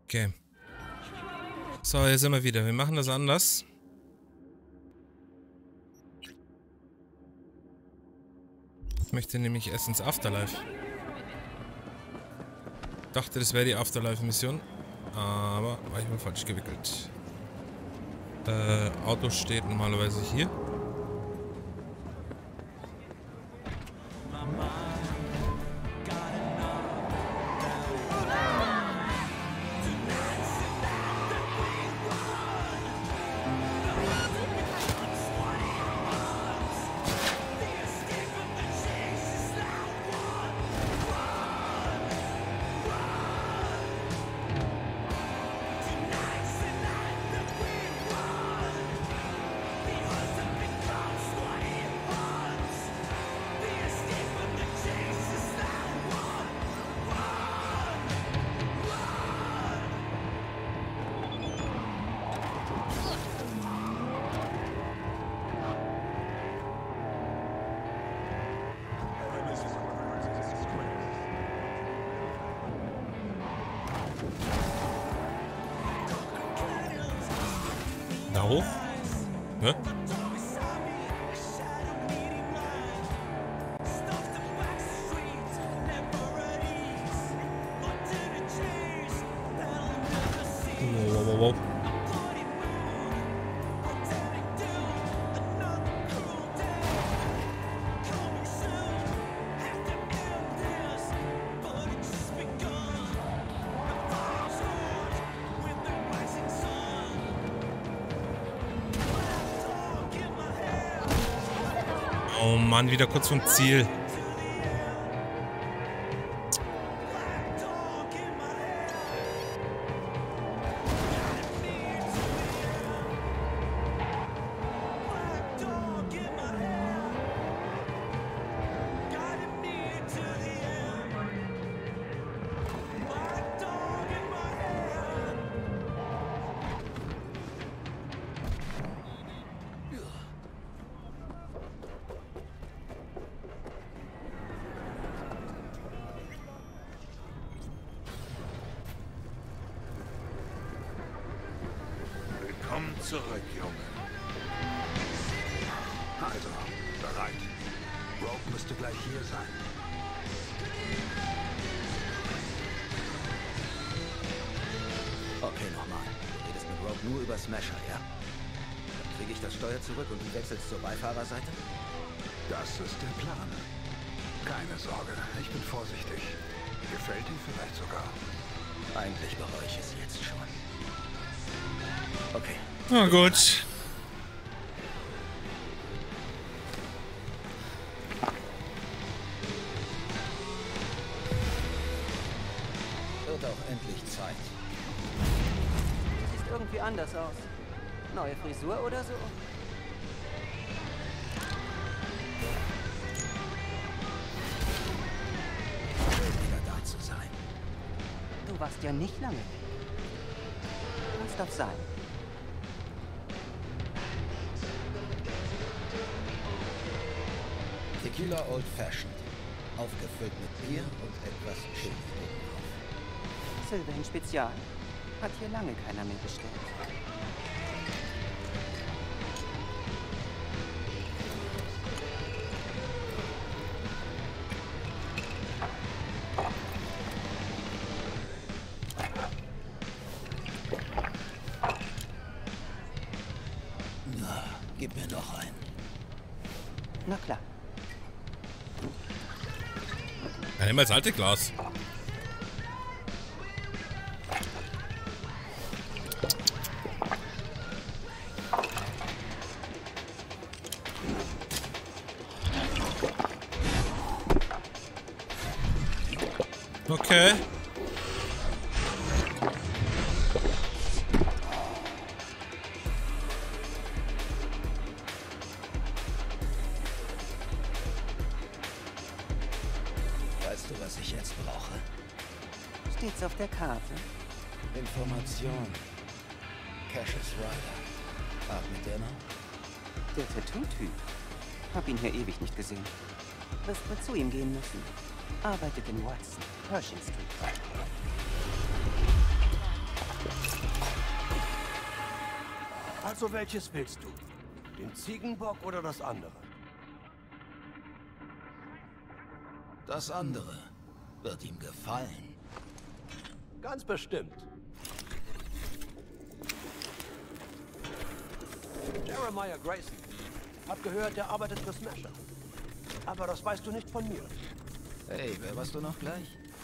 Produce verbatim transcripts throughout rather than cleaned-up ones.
Okay. So, hier sind wir wieder. Wir machen das anders. Ich möchte nämlich erst ins Afterlife. Ich dachte, das wäre die Afterlife-Mission. Aber war ich mal falsch gewickelt. Äh, Auto steht normalerweise hier. Da hoch? Ne? Wow, wow, wow. Oh Mann, wieder kurz vom Ziel. Willkommen zurück, Junge. Also, bereit. Rogue müsste gleich hier sein. Okay, nochmal. Du redest mit Rogue nur über Smasher, ja? Dann kriege ich das Steuer zurück und du wechselst zur Beifahrerseite? Das ist der Plan. Keine Sorge, ich bin vorsichtig. Gefällt ihm vielleicht sogar. Eigentlich bereue ich es jetzt schon. Okay. Na gut. Wird auch endlich Zeit. Sieht irgendwie anders aus. Neue Frisur oder so? Schön, wieder da zu sein. Du warst ja nicht lange. Was darf sein? Tequila Old Fashioned. Aufgefüllt mit Bier und etwas Chili obendrauf. Sylvain Spezial. Hat hier lange keiner mehr bestellt. Na, gib mir noch einen. Na klar. Ja, nimm mal das alte Glas. Okay. Weißt du, was ich jetzt brauche? Steht's auf der Karte? Information. Cassius Ryder. Atmet der noch? Der Tattoo-Typ. Hab ihn hier ewig nicht gesehen. Wirst mal zu ihm gehen müssen. Arbeitet in Watson, Pershing Street. Also welches willst du? Den Ziegenbock oder das andere? Das andere wird ihm gefallen. Ganz bestimmt. Jeremiah Grayson. Hab gehört, er arbeitet für Smasher. Aber das weißt du nicht von mir. Hey, wer warst du noch gleich?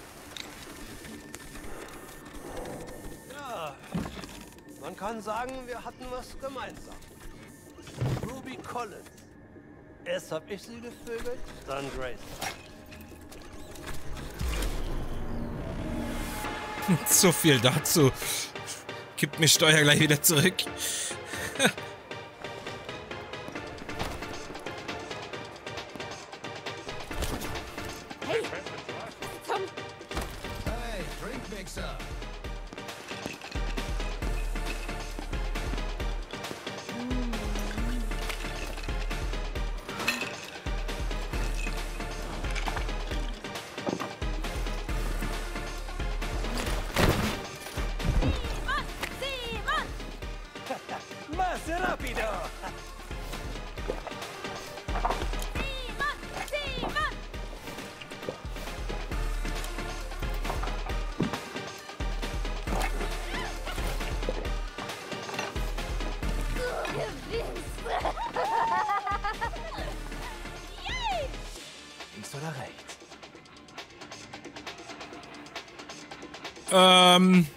Ja, man kann sagen, wir hatten was gemeinsam. Ruby Collins. Erst hab ich sie gevögelt, dann Grayson. So viel dazu. Gibt mir Steuer gleich wieder zurück. Hey, komm. Hey, Drinkmixer. Más rápido! Links oder rechts? Ähm...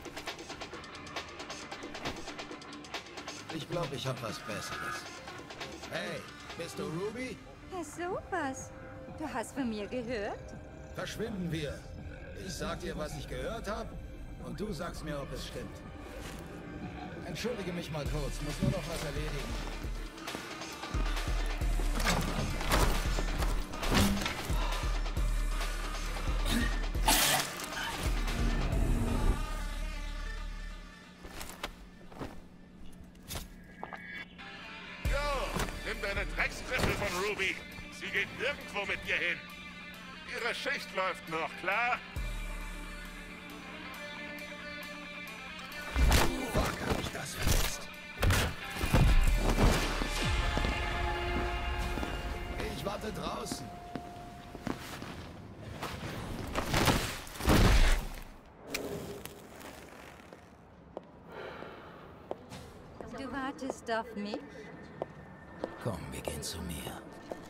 Ich glaube, ich habe was Besseres. Hey, bist du Ruby? Ja, sowas. Du hast von mir gehört? Verschwinden wir. Ich sag dir, was ich gehört habe, und du sagst mir, ob es stimmt. Entschuldige mich mal kurz, muss nur noch was erledigen. Nimm deine Drecksgriffel von Ruby. Sie geht nirgendwo mit dir hin. Ihre Schicht läuft noch, klar? Fuck, hab ich das verletzt. Ich warte draußen. Du wartest auf mich? Komm, wir gehen zu mir.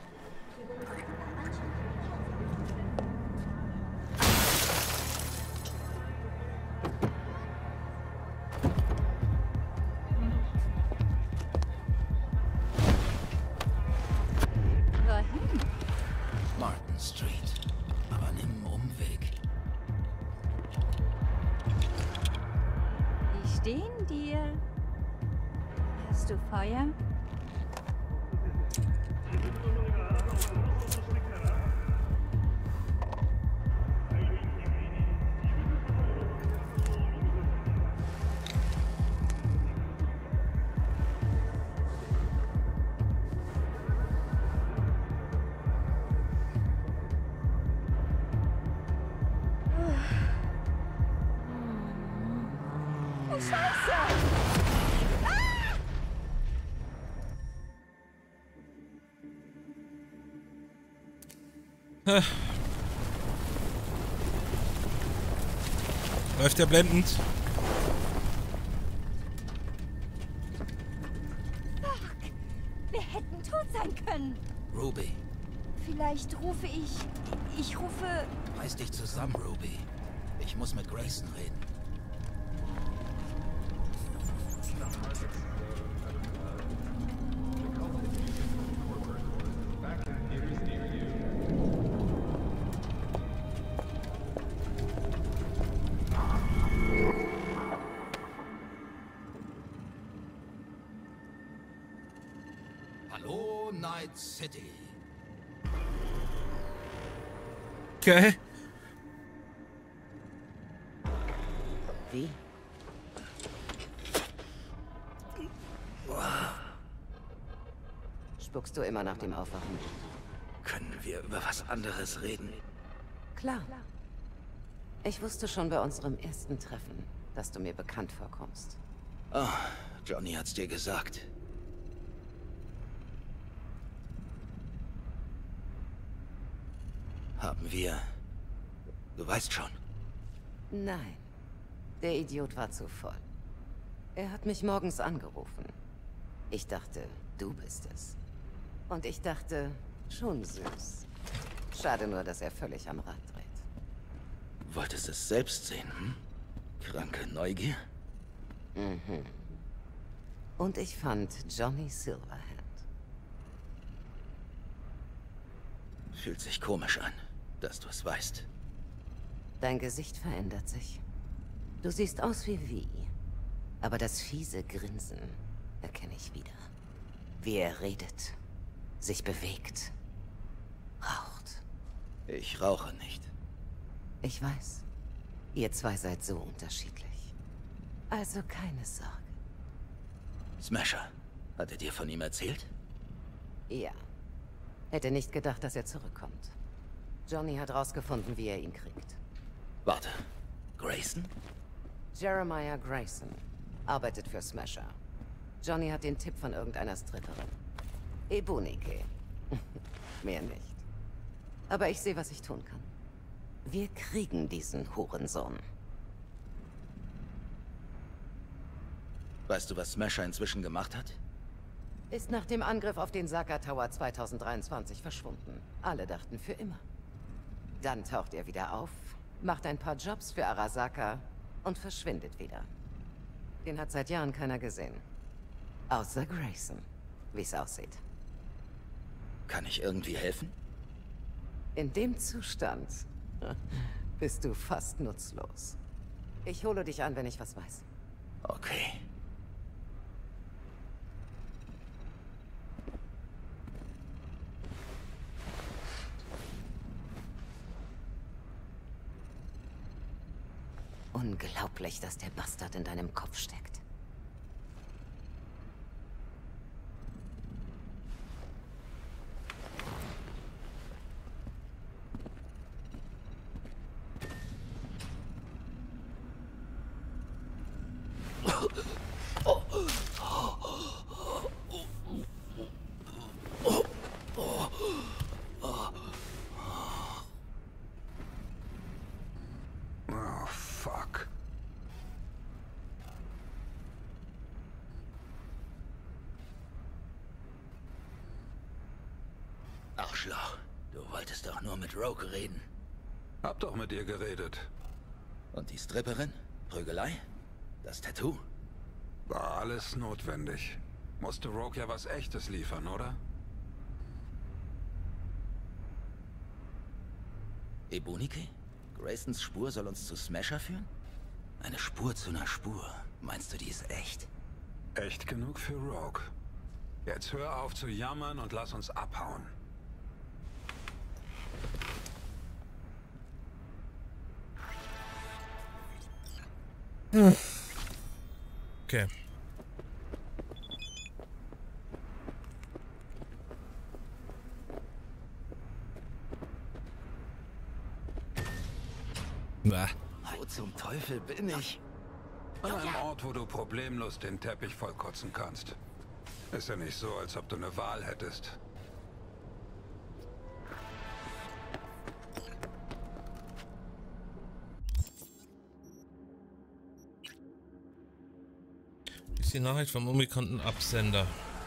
Wohin? Martin Street. Aber nimm einen Umweg. Ich stehe in dir. Hast du Feuer? Oh, Scheiße! Ah! Läuft ja blendend. Fuck! Wir hätten tot sein können. Ruby, Vielleicht rufe ich... Ich rufe... reiß dich zusammen, Ruby. Ich muss mit Grayson reden. Hallo, Night City. Okay. Wie? Spuckst du immer nach dem Aufwachen? Können wir über was anderes reden? Klar. Ich wusste schon bei unserem ersten Treffen, dass du mir bekannt vorkommst. Oh, Johnny hat's dir gesagt. Haben wir... Du weißt schon. Nein. Der Idiot war zu voll. Er hat mich morgens angerufen. Ich dachte, du bist es. Und ich dachte, schon süß. Schade nur, dass er völlig am Rad dreht. Wolltest es selbst sehen, hm? Kranke Neugier? Mhm. Und ich fand Johnny Silverhand. Fühlt sich komisch an, dass du es weißt. Dein Gesicht verändert sich. Du siehst aus wie Vi. Aber das fiese Grinsen erkenne ich wieder. Wie er redet, sich bewegt, raucht. Ich rauche nicht. Ich weiß. Ihr zwei seid so unterschiedlich. Also keine Sorge. Smasher, hat er dir von ihm erzählt? Ja. Hätte nicht gedacht, dass er zurückkommt. Johnny hat rausgefunden, wie er ihn kriegt. Warte. Grayson? Jeremiah Grayson. Arbeitet für Smasher. Johnny hat den Tipp von irgendeiner Stripperin. Ebunike. Mehr nicht. Aber ich sehe, was ich tun kann. Wir kriegen diesen Hurensohn. Weißt du, was Smasher inzwischen gemacht hat? Ist nach dem Angriff auf den Saka Tower zweitausenddreiundzwanzig verschwunden. Alle dachten für immer. Dann taucht er wieder auf, macht ein paar Jobs für Arasaka und verschwindet wieder. Den hat seit Jahren keiner gesehen. Außer Grayson, wie es aussieht. Kann ich irgendwie helfen? In dem Zustand bist du fast nutzlos. Ich hole dich an, wenn ich was weiß. Okay. Unglaublich, dass der Bastard in deinem Kopf steckt. Oh, fuck. Arschloch, du wolltest doch nur mit Rogue reden. Hab doch mit ihr geredet. Und die Stripperin? Prügelei? Das Tattoo? War alles notwendig. Musste Rogue ja was Echtes liefern, oder? Ebunike? Graysons Spur soll uns zu Smasher führen? Eine Spur zu einer Spur. Meinst du, die ist echt? Echt genug für Rogue. Jetzt hör auf zu jammern und lass uns abhauen. Okay. Bah. Wo zum Teufel bin ich? An einem Ort, wo du problemlos den Teppich vollkotzen kannst. Ist ja nicht so, als ob du eine Wahl hättest. Ist die Nachricht vom unbekannten Absender.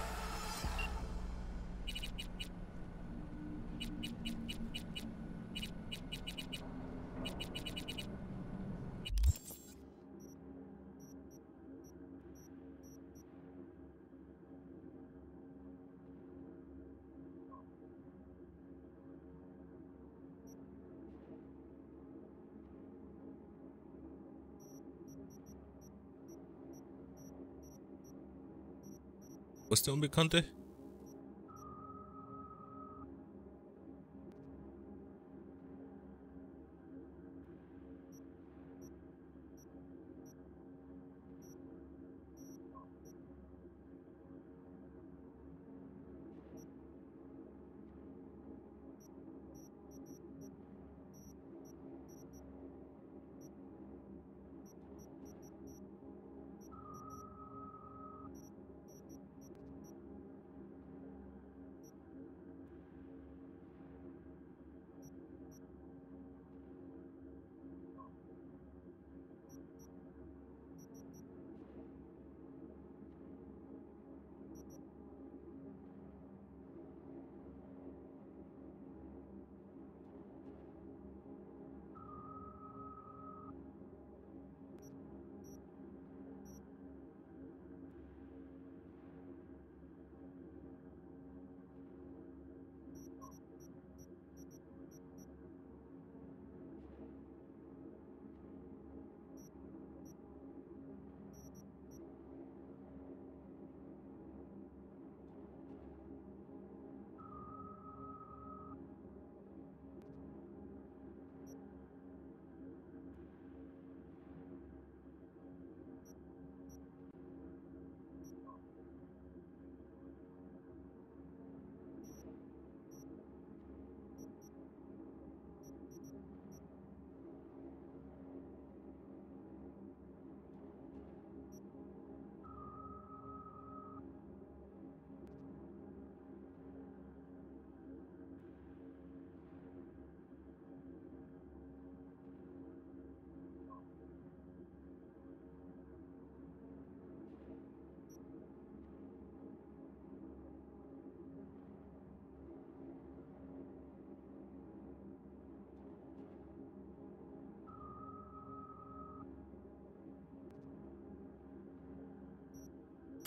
Wo ist der Unbekannte?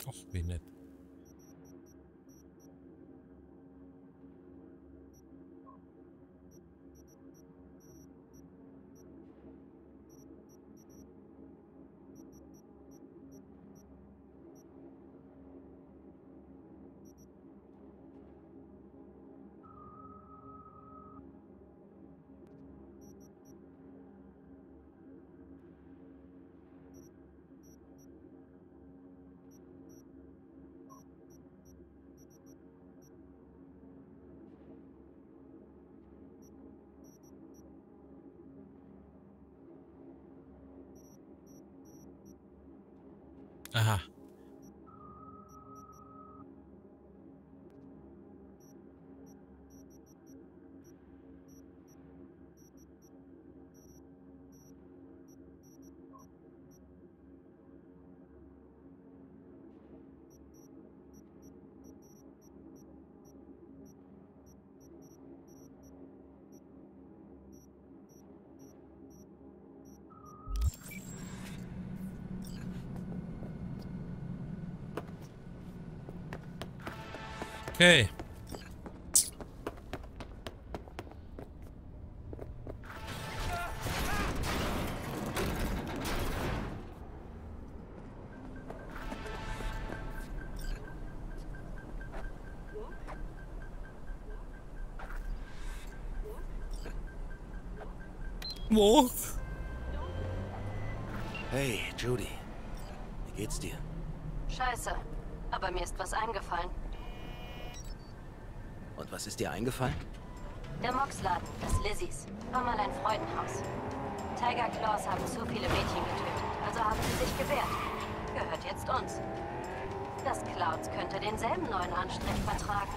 Och, wie nett. Aha. Okay. Wo? Hey, Judy. Wie geht's dir? Scheiße. Aber mir ist was eingefallen. Und was ist dir eingefallen? Der Moxladen, das Lizzies, war mal ein Freudenhaus. Tiger Claws haben zu viele Mädchen getötet, also haben sie sich gewehrt. Gehört jetzt uns. Das Clouds könnte denselben neuen Anstrich vertragen.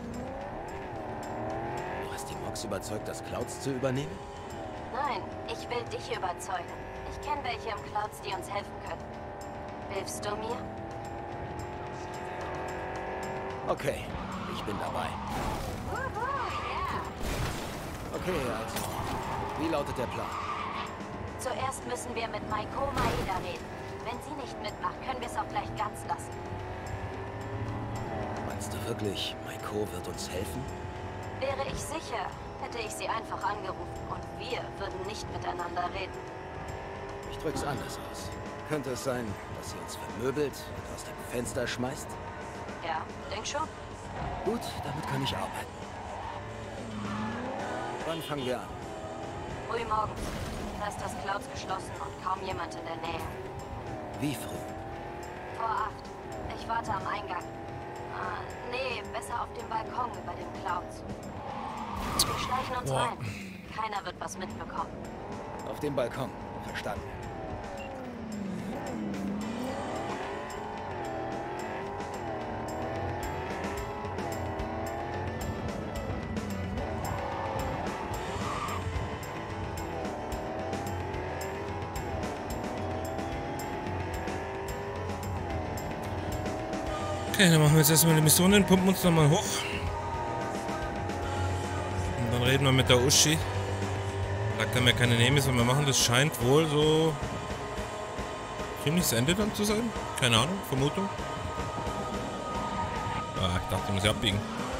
Du hast die Mox überzeugt, das Clouds zu übernehmen? Nein, ich will dich überzeugen. Ich kenne welche im Clouds, die uns helfen können. Hilfst du mir? Okay, ich bin dabei. Wuhu, yeah. Okay, also, wie lautet der Plan? Zuerst müssen wir mit Maiko Maeda reden. Wenn sie nicht mitmacht, können wir es auch gleich ganz lassen. Meinst du wirklich, Maiko wird uns helfen? Wäre ich sicher, hätte ich sie einfach angerufen und wir würden nicht miteinander reden. Ich drück's anders aus. Könnte es sein, dass sie uns vermöbelt und aus dem Fenster schmeißt? Ja, denk schon. Gut, damit kann ich arbeiten. Wann fangen wir an? Früh morgens. Da ist das Clouds geschlossen und kaum jemand in der Nähe. Wie früh? Vor acht. Ich warte am Eingang. Ah, nee, besser auf dem Balkon über dem Clouds. Wir schleichen uns Boah. rein. Keiner wird was mitbekommen. Auf dem Balkon. Verstanden. Okay, dann machen wir jetzt erstmal die Mission, pumpen uns nochmal hoch. Und dann reden wir mit der Uschi. Da können wir keine Nemis, wenn wir machen. Das scheint wohl so ziemlich das Ende dann zu sein. Keine Ahnung, Vermutung. Ah, ich dachte, ich muss ja abbiegen.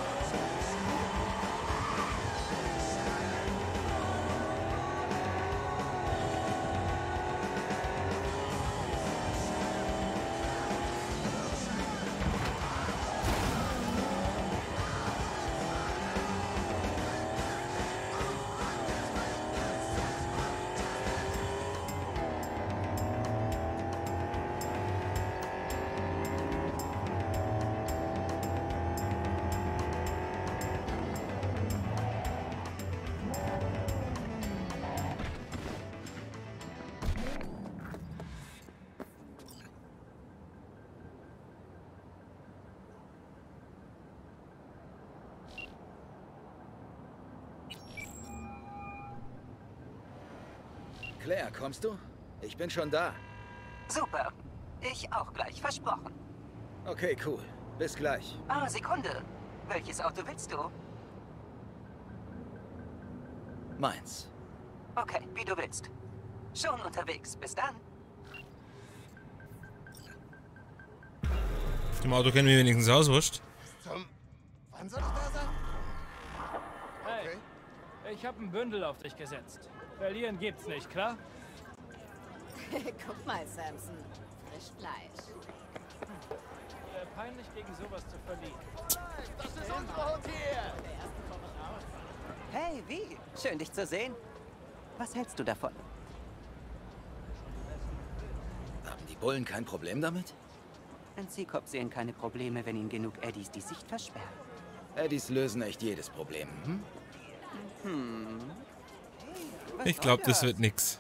Claire, kommst du? Ich bin schon da. Super. Ich auch gleich, versprochen. Okay, cool. Bis gleich. Ah, Sekunde. Welches Auto willst du? Meins. Okay, wie du willst. Schon unterwegs. Bis dann. Im Auto kennen wir wenigstens aus, wurscht. Zum... Wann soll ich da sein? Hey, ich habe ein Bündel auf dich gesetzt. Verlieren gibt's nicht, klar? Guck mal, Samson. Frischfleisch. Wäre peinlich, gegen sowas zu verlieren. Das ist unsere Hund hier! Hey, wie? Schön, dich zu sehen. Was hältst du davon? Haben die Bullen kein Problem damit? N-C-Cops sehen keine Probleme, wenn ihnen genug Eddies die Sicht versperren. Eddies lösen echt jedes Problem. Hm? Hm. Was Ich soll glaube, das wird nix.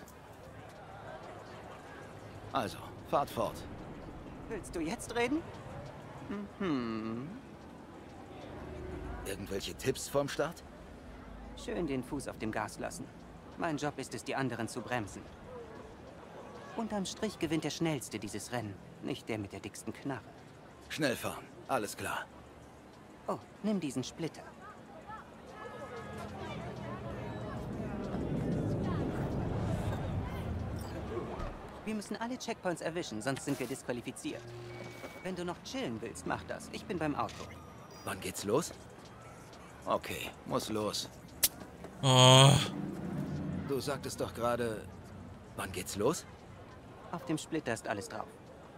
Also, fahrt fort. Willst du jetzt reden? Mhm. Irgendwelche Tipps vom Start? Schön den Fuß auf dem Gas lassen. Mein Job ist es, die anderen zu bremsen. Unterm Strich gewinnt der Schnellste dieses Rennen, nicht der mit der dicksten Knarre. Schnell fahren, alles klar. Oh, nimm diesen Splitter. Wir müssen alle Checkpoints erwischen, sonst sind wir disqualifiziert. Wenn du noch chillen willst, mach das. Ich bin beim Auto. Wann geht's los? Okay, muss los. Oh. Du sagtest doch gerade, wann geht's los? Auf dem Splitter ist alles drauf.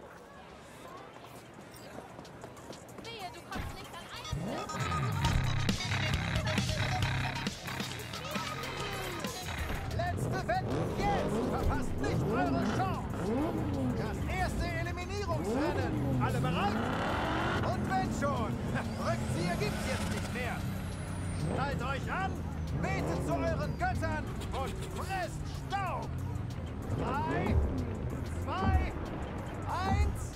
Letzte Wetten jetzt! Verpasst nicht eure Chance! Das erste Eliminierungsrennen! Alle bereit? Und wenn schon! Rückzieher gibt's jetzt nicht mehr! Schnallt euch an, betet zu euren Göttern und fresst Staub! Drei, zwei, eins...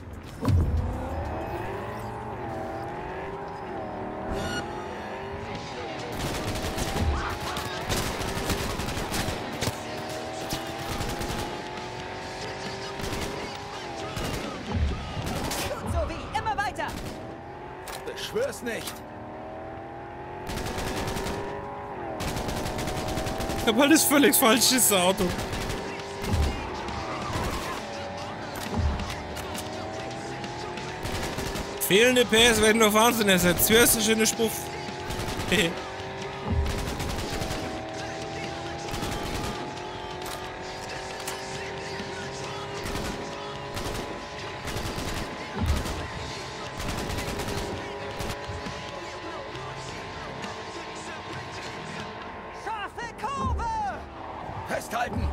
Gut so wie, immer weiter! Beschwör's nicht! Ich hab alles völlig falsch, dieses Auto. Fehlende P S werden durch Wahnsinn ersetzt. Hörst du schöne Spruch? Scharfe Kurve! Festhalten!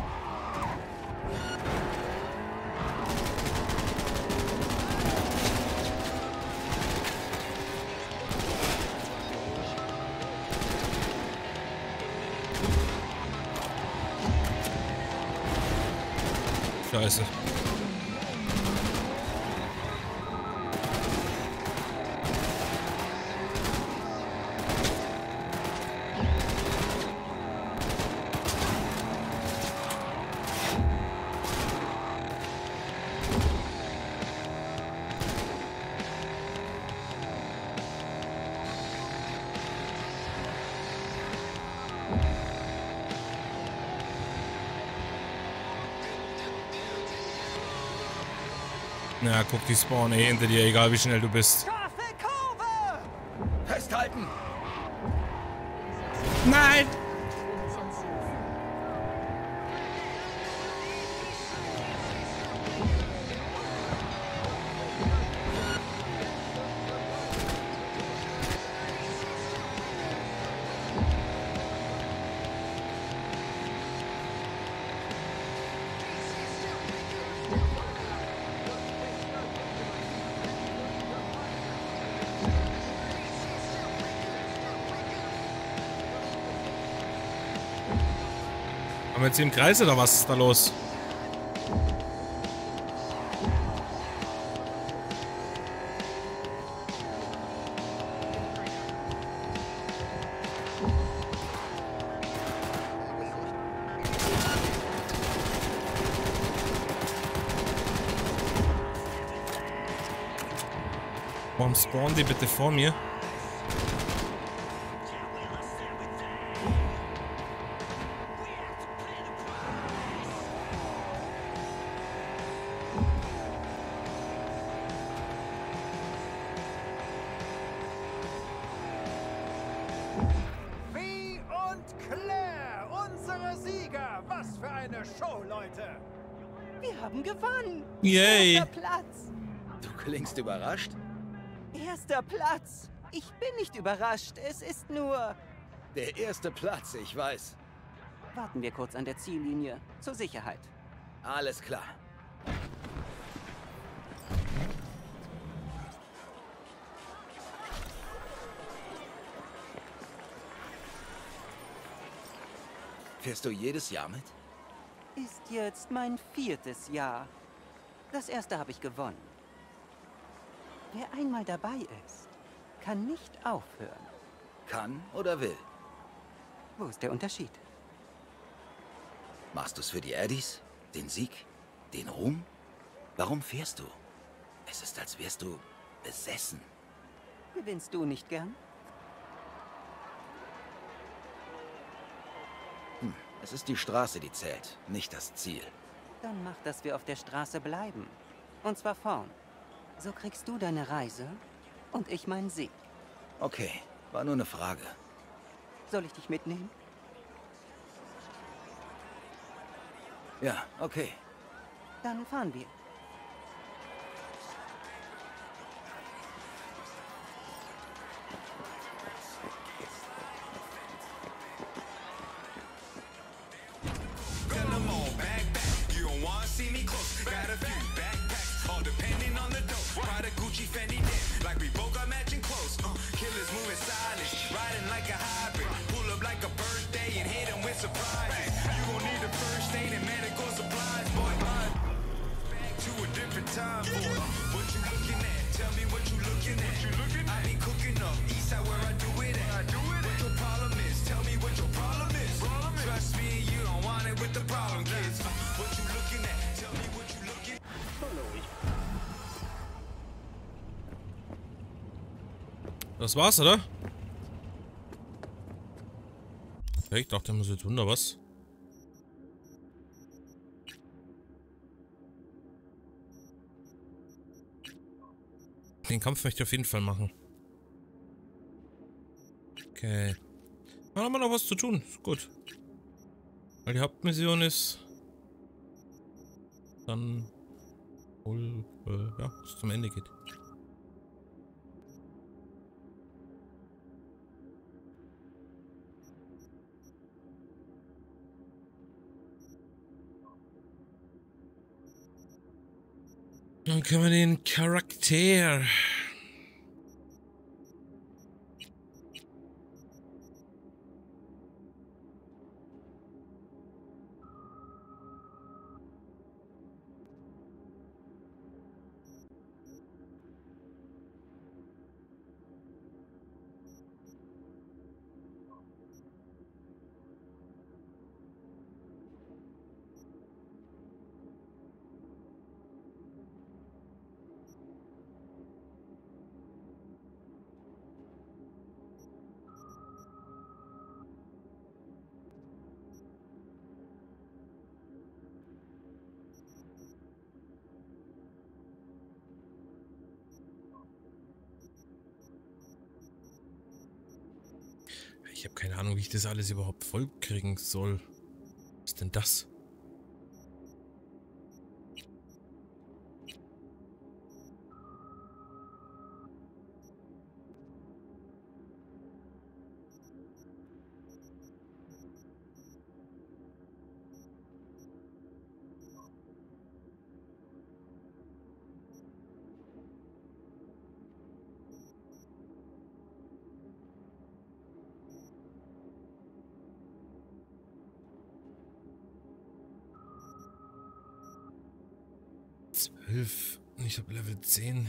Scheiße. Na, guck, die spawnen eh hinter dir, egal wie schnell du bist. Scharfe Kurve! Festhalten! Nein! Haben wir jetzt hier im Kreis oder was ist da los? Warum spawnen die bitte vor mir? Show, Leute. Wir haben gewonnen. Yay. Erster Platz. Du klingst überrascht? Erster Platz. Ich bin nicht überrascht. Es ist nur... Der erste Platz, ich weiß. Warten wir kurz an der Ziellinie. Zur Sicherheit. Alles klar. Fährst du jedes Jahr mit? Ist jetzt mein viertes Jahr. Das erste habe ich gewonnen. Wer einmal dabei ist, kann nicht aufhören. Kann oder will? Wo ist der Unterschied? Machst du es für die Addies? Den Sieg? Den Ruhm? Warum fährst du? Es ist, als wärst du besessen. Gewinnst du nicht gern? Hm, es ist die Straße, die zählt, nicht das Ziel. Dann mach, dass wir auf der Straße bleiben. Und zwar vorn. So kriegst du deine Reise und ich meinen Sieg. Okay, war nur eine Frage. Soll ich dich mitnehmen? Ja, okay. Dann fahren wir. Das war's, oder? Ja, ich dachte, muss jetzt wunder was. Den Kampf möchte ich auf jeden Fall machen. Okay. Dann haben wir noch was zu tun. Ist gut. Weil die Hauptmission ist dann wohl, äh, ja, es zum Ende geht. Dann können wir den Charakter. Ich habe keine Ahnung, wie ich das alles überhaupt voll kriegen soll. Was ist denn das? zwölf. Ich habe Level zehn.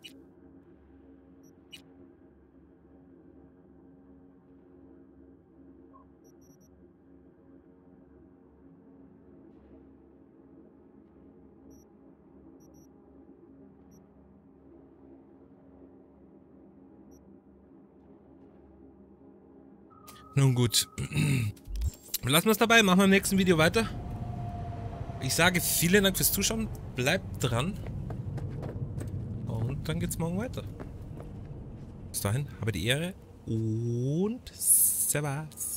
Nun gut. Lassen wir es dabei. Machen wir im nächsten Video weiter. Ich sage vielen Dank fürs Zuschauen. Bleibt dran. Und dann geht's morgen weiter. Bis dahin, habe die Ehre und Servus.